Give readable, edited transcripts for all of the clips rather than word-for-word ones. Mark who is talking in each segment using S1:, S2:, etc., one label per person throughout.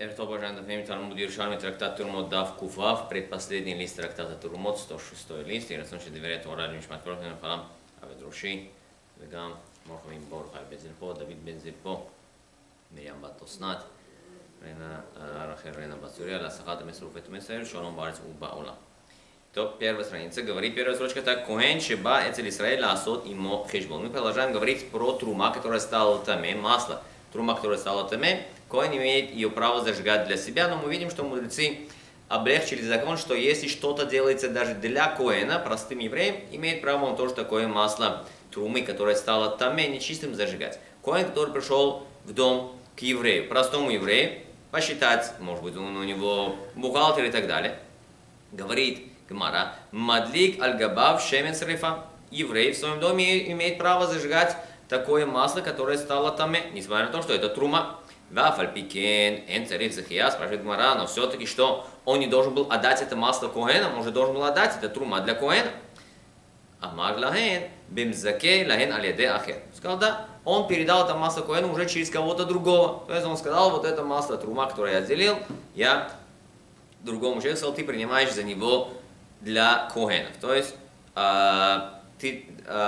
S1: Эрто уважаемый Фемид Талмуд Иерушалми, трактат Турмот Дав Куфав, предпоследний лист трактата Турмот, 106 лист, и рацион доверяет Ораль Мишмат Прохин Халам Аведруши, Вегам, Мохамим Борха Бензильпо, Давид Бензильпо, Мирьям Бат Оснат, Рена Рахель Рена Бацурия, Ласахата Месруфет Месер, Шалом Барец Убаула. То первая страница говорит, первая строчка так, Коэн Шеба Эцель Исраэль Асот Имо Хешбон. Мы продолжаем говорить про трума, которая стала таме, масло. Трума, которая стала таме, Коэн имеет ее право зажигать для себя, но мы видим, что мудрецы облегчили закон, что если что-то делается даже для Коэна, простым евреем, имеет право он тоже такое масло трумы, которое стало таме, нечистым, зажигать. Коэн, который пришел в дом к еврею, простому еврею, посчитать, может быть, он у него бухгалтер и так далее, говорит Гмара, Мадлик аль-Габав шемен срифа. Еврей в своем доме имеет право зажигать такое масло, которое стало таме, несмотря на то, что это трума. Вафальпикен, эн царих захия, спрашивает Гмара, но все-таки что, он не должен был отдать это масло Коэнам, он же должен был отдать это трума для Коэна. Амар лахен, бимзаке лахен алиде ахер. Сказал, да, он передал это масло Коэну уже через кого-то другого. То есть он сказал, вот это масло трума, которое я отделил, я другому человеку сказал, ты принимаешь за него для Коэнов. То есть ты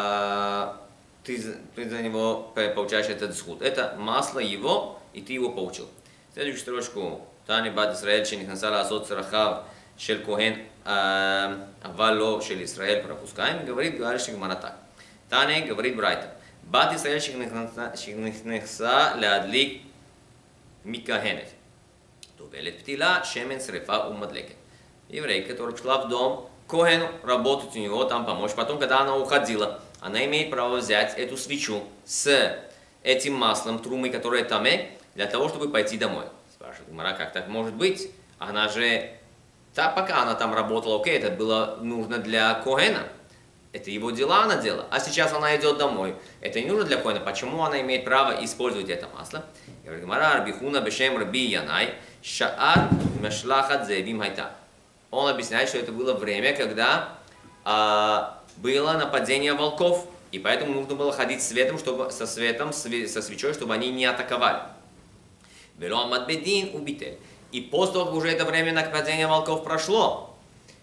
S1: за него получаешь этот схуд. Это масло его, и ты его получил. Следующую строчку. Тани бат Исраэль шенихнаса асот царахав шель Коэн авало шель Исраэль пропускаем. Говорит Гмара так. Тани говорит Брайта. Бат Исраэль шенихнаса лядлик микахенет. Тувелет птила шемен срефа умадлекет. Еврей, который пришла в дом Коэну, работать у него, там помочь. Потом, когда она уходила, она имеет право взять эту свечу с этим маслом трумы, которое таме, для того, чтобы пойти домой. Спрашивает Гмара, как так может быть? Она же, пока она там работала, окей, это было нужно для Коэна. Это его дела она делала. А сейчас она идет домой. Это не нужно для Коэна. Почему она имеет право использовать это масло? Говорит Гмара, Рабихуна бешем Раби Янай, Шаат мешлахат заявим хайта. Он объясняет, что это было время, когда было нападение волков, и поэтому нужно было ходить светом, со свечой, чтобы они не атаковали. Вело амад бедин убитель. И после того, как уже это время нападения волков прошло,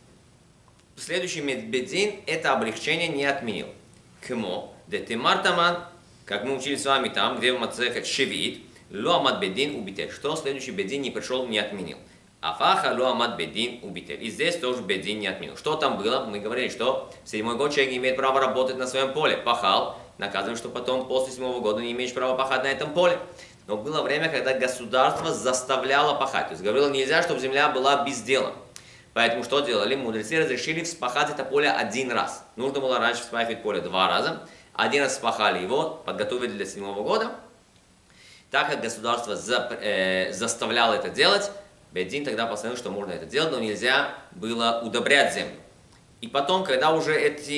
S1: следующий бедин это облегчение не отменил. Кмо, детемар таман, как мы учили с вами там, где в Мацехет шевит, ло амад бедин убитель. Что следующий бедин не пришел, не отменил. Афаха ло амад бедин убитель. И здесь тоже бедин не отменил. Что там было? Мы говорили, что в 7-й год человек не имеет права работать на своем поле. Пахал, наказываем, что потом после 7-го года не имеешь права пахать на этом поле. Но было время, когда государство заставляло пахать. То есть говорило, нельзя, чтобы земля была без дела. Поэтому что делали? Мудрецы разрешили вспахать это поле один раз. Нужно было раньше вспахивать поле 2 раза. Один раз вспахали его, подготовили для 7-го года. Так как государство заставляло это делать, бедин тогда постановил, что можно это делать, но нельзя было удобрять землю. И потом, когда уже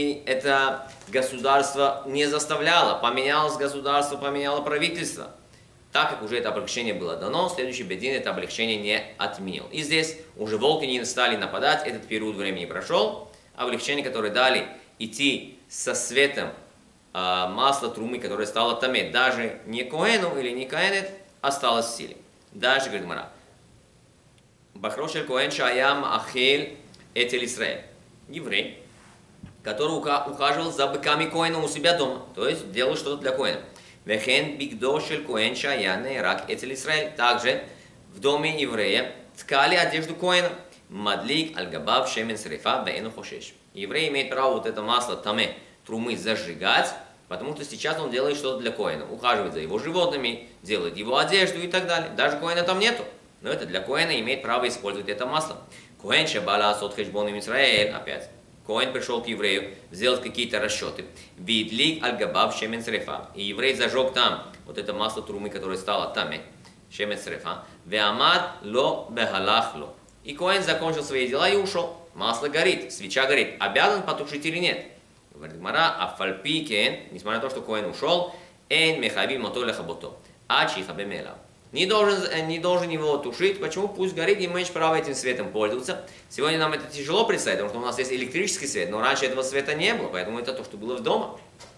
S1: это государство не заставляло, поменялось государство, поменяло правительство, так как уже это облегчение было дано, следующий бедин это облегчение не отменил. И здесь уже волки не стали нападать, этот период времени прошел. Облегчение, которое дали идти со светом масла трумы, которое стало таме, даже не Коэну или не Коэнет, осталось в силе. Дальше говорит Гмара. Бахрошель Коэн шаям ахель этель Исраэль. Еврей, который ухаживал за быками Коэна у себя дома, то есть делал что-то для Коэна. Вехен бигдошель Коэн шаян рак этель Исраэль. Также в доме еврея ткали одежду Коэна. Мадлик аль-габав шемен срифа вену хошеш. Еврей имеет право вот это масло таме трумы зажигать, потому что сейчас он делает что-то для Коэна. Ухаживает за его животными, делает его одежду и так далее. Даже Коэна там нету. Но это для Коэна имеет право использовать это масло. Коэн шебала асот хешбон им Исраэль. Опять. Коэн пришел к еврею, сделать какие-то расчеты. Видлик аль-габав шемен срефа. И еврей зажег там вот это масло трумы, которое стало таме. Шемен срефа. Веамад ло бехалах ло. И Коэн закончил свои дела и ушел. Масло горит, свеча горит. Обязан потушить или нет? Говорит Гмара, афальпикен, несмотря на то, что Коэн ушел, эн мехави мото лехабото. Ачи хабемела. Не должен его тушить. Почему? Пусть горит, и имеешь право этим светом пользоваться. Сегодня нам это тяжело представить, потому что у нас есть электрический свет, но раньше этого света не было, поэтому это то, что было в дома.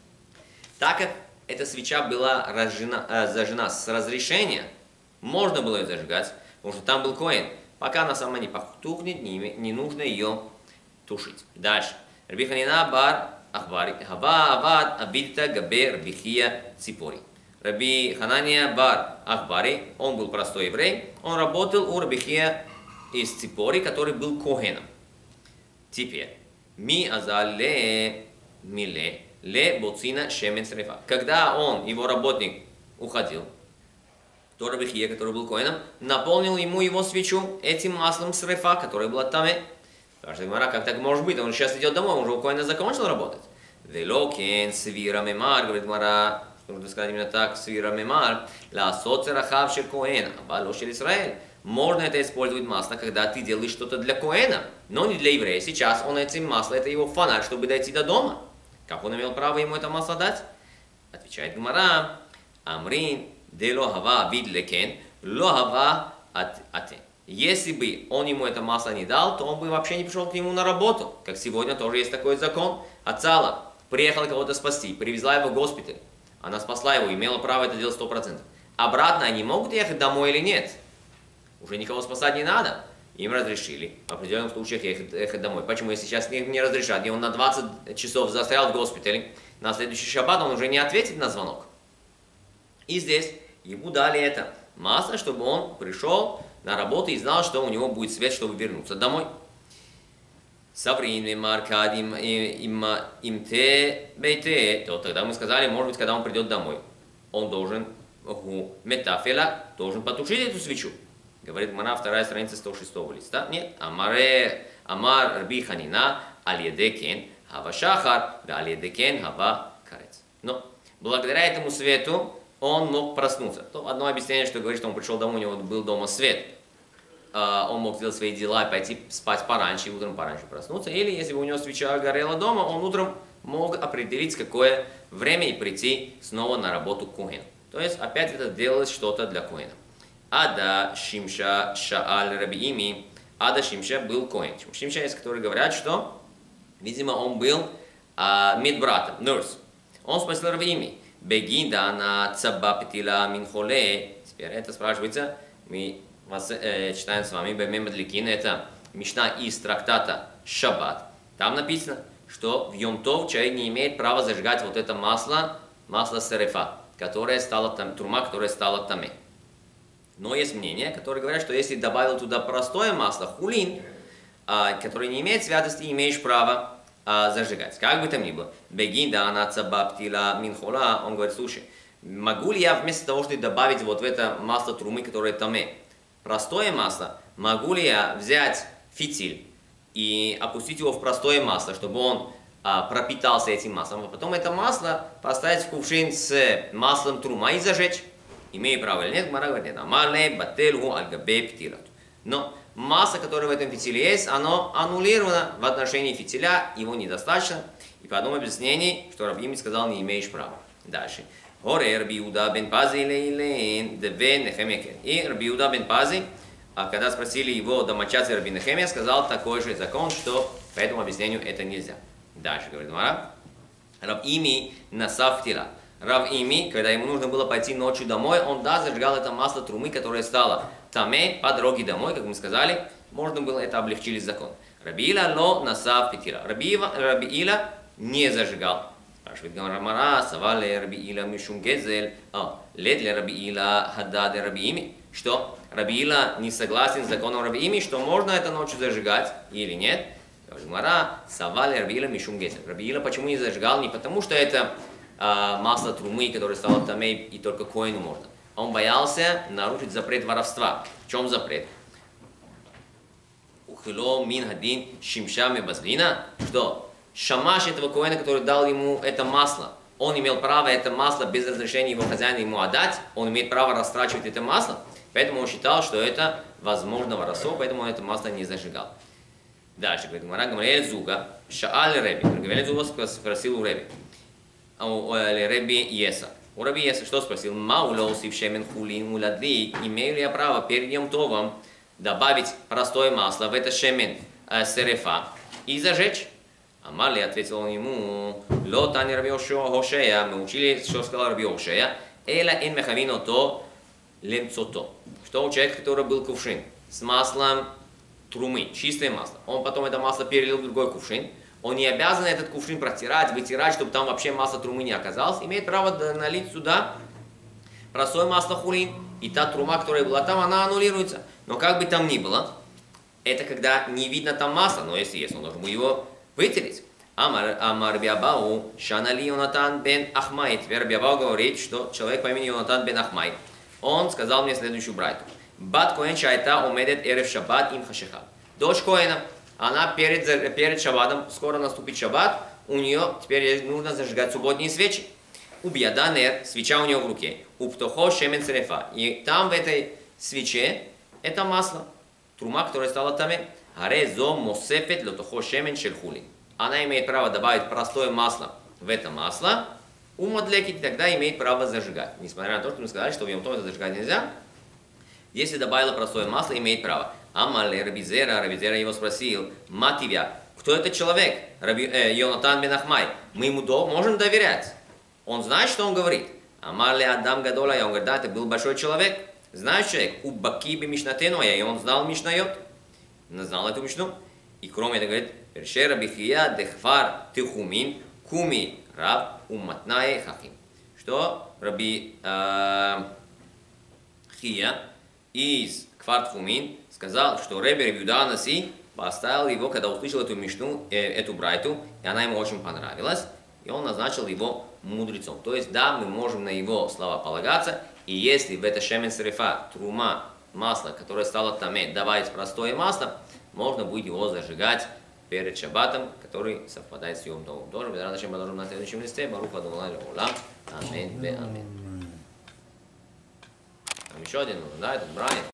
S1: Так как эта свеча была зажжена с разрешения, можно было ее зажигать. потому что там был коэн. Пока она сама не потухнет, не нужно ее тушить. Дальше. Раби Ханина бар Ахбари, Хава Авад Абидта Габе Раби Хия Ципори. Раби Ханания бар Ахбари, он был простой еврей, он работал у Раби Хия из Ципори, который был коэном. Теперь, ми азале миле ле боцина шемен срефа. Когда он, его работник, уходил, то Раби Хия, который был коэном, наполнил ему его свечу этим маслом срефа, которое было таме. Спрашивает Гмара, как так может быть? Он сейчас идет домой, он уже у коэна закончил работать. Велокен свира мемар, говорит Гмара, что нужно сказать именно так, свира мемар, ла соцерахав шель коэн, абало шель Исраэль. Можно это использовать масло, когда ты делаешь что-то для коэна, но не для еврея. Сейчас он этим маслом, это его фонарь, чтобы дойти до дома. Как он имел право ему это масло дать? Отвечает Гмара, Амрин, де ло хава вид лекен, ло хава ате. Если бы он ему это масло не дал, то он бы вообще не пришел к нему на работу. Как сегодня тоже есть такой закон. Ацала приехала кого-то спасти, привезла его в госпиталь. Она спасла его, имела право это делать 100%. Обратно они могут ехать домой или нет? Уже никого спасать не надо. Им разрешили в определенных случаях ехать домой. Почему? Если сейчас не разрешат, и он на 20 часов застрял в госпитале, на следующий шаббат он уже не ответит на звонок. И здесь ему дали это масло, чтобы он пришел на работу и знал, что у него будет свет, чтобы вернуться домой. Саврин маркадим имте бейте. То тогда мы сказали, может быть, когда он придет домой, он должен метафела, должен потушить эту свечу. Говорит Гмара, вторая страница 106 листа. Нет. Амар Раби Ханина аль-едекен хава шахар, да аль-едекен хава карец. Но благодаря этому свету он мог проснуться. То одно объяснение, что говорит, что он пришел домой, у него был дома свет. Он мог сделать свои дела и пойти спать пораньше, и утром пораньше проснуться. Или если бы у него свеча горела дома, он утром мог определить, в какое время и прийти снова на работу к коэну. То есть опять это делалось что-то для коэна. Ада Шимша Шааль Раби Ими. Ада Шимша был коэн. Шимша есть, которые говорят, что, видимо, он был медбратом, nurse. Он спросил Раби Ими. Бегинда на цаба петила минхоле. Теперь это спрашивается, мы читаем с вами Бемемадликин, это Мишна из трактата Шаббат. Там написано, что в Йом-Тов человек не имеет права зажигать вот это масло сарефа, которое стало там, турма, которая стала таме. Но есть мнение, которые говорят, что если добавил туда простое масло, хулин, которое не имеет святости, имеешь право зажигать. Как бы там ни было. Бегинда, она цабаптила минхола, он говорит, слушай, могу ли я вместо того, чтобы добавить вот в это масло трумы, которое таме, простое масло, могу ли я взять фитиль и опустить его в простое масло, чтобы он пропитался этим маслом, а потом это масло поставить в кувшин с маслом трума и зажечь? Имею право или нет? Гмара говорит, амарле бателгу аль-габе птилату. Но масло, которое в этом фитиле есть, оно аннулировано в отношении фитиля, его недостаточно. И по одному объяснению, что Рав Ими сказал, не имеешь права. Дальше. Хоре Раби Иуда бен Пази лейлен девен нехемекер. И Раби Иуда бен Пази, когда спросили его домочадцы Раби Нехемия, сказал такой же закон, что по этому объяснению это нельзя. Дальше говорит Гмара. Рав Ими насав птила. Рав Ими, когда ему нужно было пойти ночью домой, он зажигал это масло трумы, которое стало таме по дороге домой, как мы сказали, можно было это облегчили закон. Раби Ила ло насав птила. Раби Ила не зажигал. Спрашивает Гмара, савале Раби Ила мишум гезель, лед ли Раби Ила хададе Раби Ими? Что? Раби Ила не согласен с законом Раби Ими, что можно это ночью зажигать или нет? Гмара, савале Раби Ила мишум гезель. Раби Ила почему не зажигал? Не потому что это масло трумы, которое стало таме и только коэну можно. Он боялся нарушить запрет воровства. В чем запрет? Ухило мин хадин шимша мебазлина. Что? Шамаш этого коэна, который дал ему это масло, он имел право это масло без разрешения его хозяина ему отдать, он имеет право растрачивать это масло, поэтому он считал, что это возможно воровство, поэтому он это масло не зажигал. Дальше, говорит Гмара, Гамалиэль Зуга, Шааль Реби. Гамалиэль Зуга спросил у Реби. У Реби Еса. У Реби Еса что спросил? Мауло сив шемен хулин муладли. Имею ли я право перед Йом-Товом добавить простое масло в это шемен серефа и зажечь? Амали ответил он ему, ло тани Раби Хошея, мы учили, что сказал Раби Хошея, эла эн мехавино то лемцото. Что у человека, который был кувшин с маслом трумы, чистое масло. Он потом это масло перелил в другой кувшин. Он не обязан этот кувшин протирать, вытирать, чтобы там вообще масло трумы не оказалось. Имеет право налить сюда простое масло хулин. И та трума, которая была там, она аннулируется. Но как бы там ни было, это когда не видно там масла. Но если есть, он должен будет его вытереть. Амар Раби Абау, Шанали Йонатан бен Ахмай. Теперь Раби Абау говорит, что человек по имени Йонатан бен Ахмай, он сказал мне следующую брайту. Бат Коэн Шайта умедет эрев шаббат им хашиха. Дочь Коэна, она перед шаббатом, скоро наступит шаббат, у нее теперь нужно зажигать субботние свечи. У бьяданер, свеча у нее в руке. У птохо шемен церефа. И там в этой свече это масло. Трума, которая стала таме. Аре зо мосефет лотохо шемен шельхулин. Она имеет право добавить простое масло в это масло. У мадлеки тогда имеет право зажигать. Несмотря на то, что мы сказали, что в Йом-Том это зажигать нельзя. Если добавила простое масло, имеет право. Амале Рабизера его спросил, мативя, кто этот человек? Йонатан бен Ахмай. Мы ему можем доверять. Он знает, что он говорит. Амале Адам Гадола, я говорю, да, это был большой человек. Знаешь человек, у Бакиби Мишнатену, и он знал Мишнайот. Знал эту Мишну. И кроме этого говорит, Першера Бихия Дехфар Тихумин Куми Раб Уматнае Хахим. Что Раби Хия из Кфар Тхумин сказал, что Ребе Юда Наси поставил его, когда услышал эту Мишну, эту брайту, и она ему очень понравилась, и он назначил его мудрецом. То есть, да, мы можем на его слова полагаться, и если в это шемен срефа, трума, масло, которое стало таме, добавить простое масло, можно будет его зажигать перед шаббатом, который совпадает с Йом-Товом. Тоже, мы продолжим на следующем листе. Барух Адонай Леолам. Амин. Там еще один, да, этот Брайан.